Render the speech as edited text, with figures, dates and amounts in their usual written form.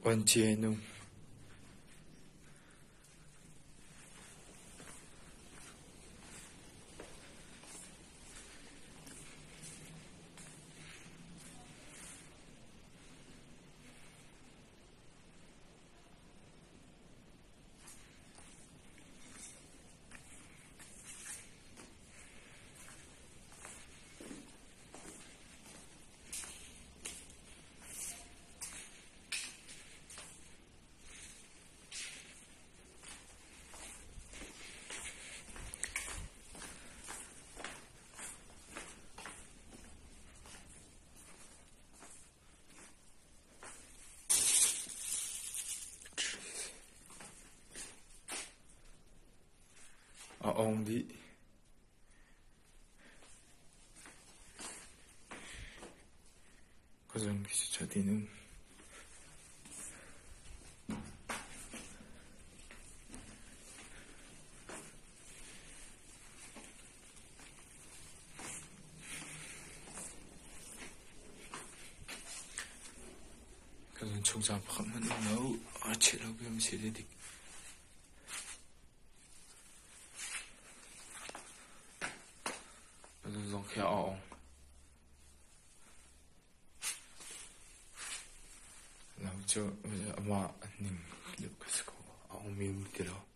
Ontienu. Ông đi 가장 기차디는 가장 총잡하면 너무 아치라고 하면 세대dik 그래서 그냥 저 아마 님 그래서 미국이라